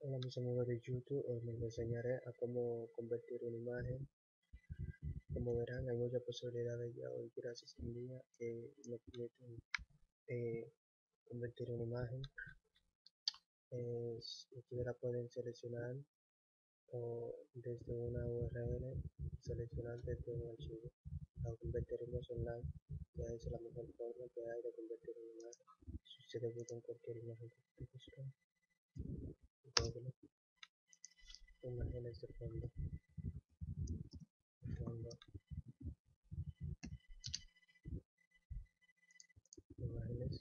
Hola mis amigos de YouTube, hoy les enseñaré a cómo convertir una imagen. Como verán, hay muchas posibilidades ya hoy gracias a IA que nos permiten convertir una imagen. Ustedes la pueden seleccionar o desde una URL, seleccionar desde un archivo. La convertiremos online, que es la mejor forma que hay de convertir una imagen. Si ustedes buscan cualquier imagen que buscan, Google, imágenes de fondo, imágenes,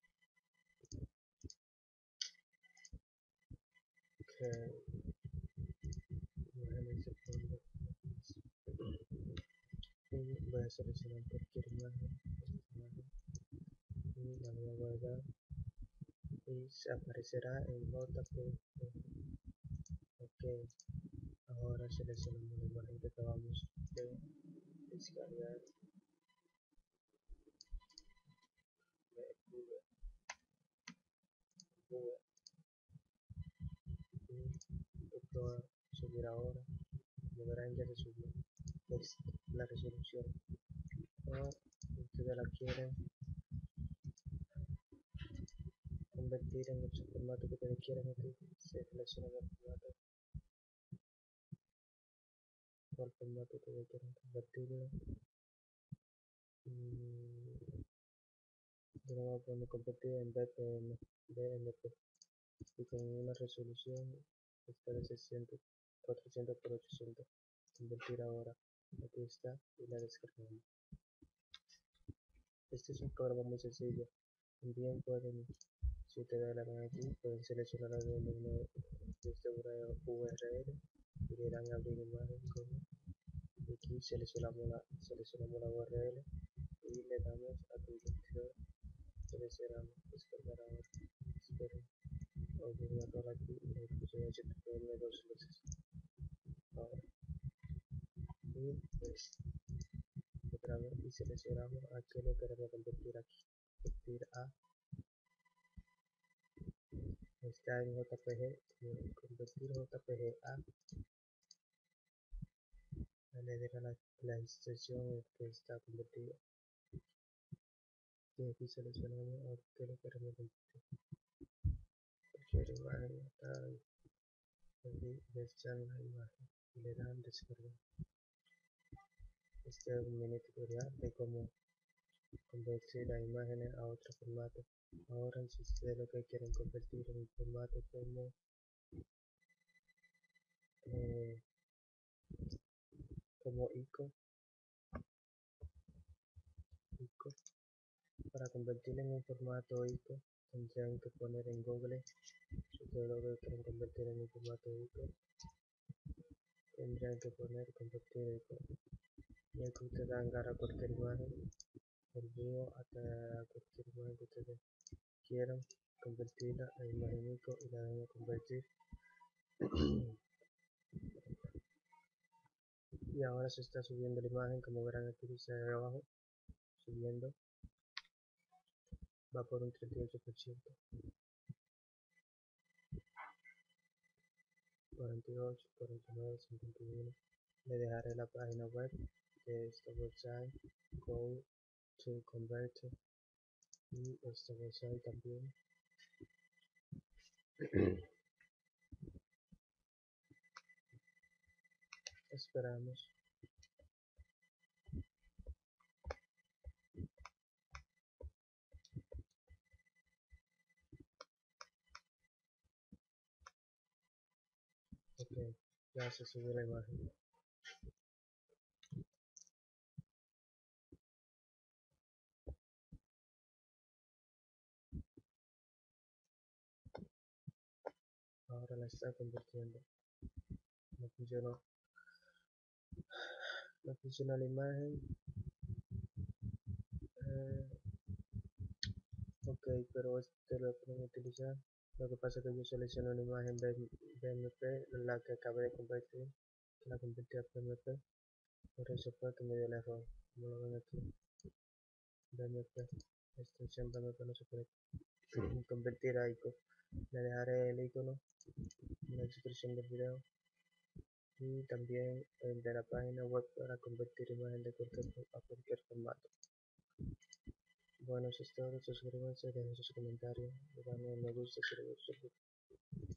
imágenes de fondo. Y voy a seleccionar cualquier imagen y la voy a guardar y se aparecerá en JPG. Ok, ahora seleccionamos la imagen que acabamos de descargar de Google y esto va a subir ahora. Como verán, ya se subió la resolución. Ahora ustedes la quieren convertir en el formato que ustedes quieran. Aquí se selecciona el formato, cuál formato ustedes quieren convertirlo. Yo lo voy a poner convertido en BMP y con una resolución está de 600, 400 por 800. Convertir ahora. Aquí está y la descargamos. Este es un programa muy sencillo. También pueden, si ustedes le dan aquí, pueden seleccionar algún desde una URL y le dan abrir imagen como. Y aquí seleccionamos la URL y le damos a convertir. Seleccionamos descargar ahora. Esperen. Ordenador aquí y le puse HTML 2 veces. Ahora. Y pues otra vez y seleccionamos a qué lo queremos convertir aquí. Convertir a. Está en JPG. Convertir JPG a. Le deja la extensión que está convertida. Y aquí seleccionamos a qué lo queremos convertir. Cualquier imagen está ahí. Desean la imagen y le dan descargar. Este es un mini tutorial de cómo convertir las imágenes a otro formato. Ahora, si ustedes lo que quieren convertir en un formato como ICO, para convertirlo en un formato ICO, tendrían que poner en Google, si ustedes lo que quieren convertir en un formato ICO, tendrían que poner convertir ICO. Y aquí ustedes dan a cualquier imagen, el mío hasta cualquier imagen que ustedes quieran convertirla en imagen ICO y la dan a convertir. Y ahora se está subiendo la imagen, como verán aquí dice abajo, subiendo, va por un 38%, 48, 49, 51. Le dejaré la página web de esta website, Go to Converter, y esta website también. Esperamos. Ok, ya se subió la imagen. Ahora la está convirtiendo. No funcionó. No funciona la imagen. Ok, pero este lo pueden utilizar. Lo que pasa es que yo selecciono una imagen BMP, la que acabé de convertir, que la convertí a PMP. Por eso fue que me dio el error. Como lo ven aquí, BMP, extensión BMP no se puede convertir a icono. Le dejaré el icono descripción del video y también el de la página web para convertir imagen de a cualquier formato. Bueno, eso es todo. Suscríbanse, dejen sus comentarios, denle me gusta si les gustó.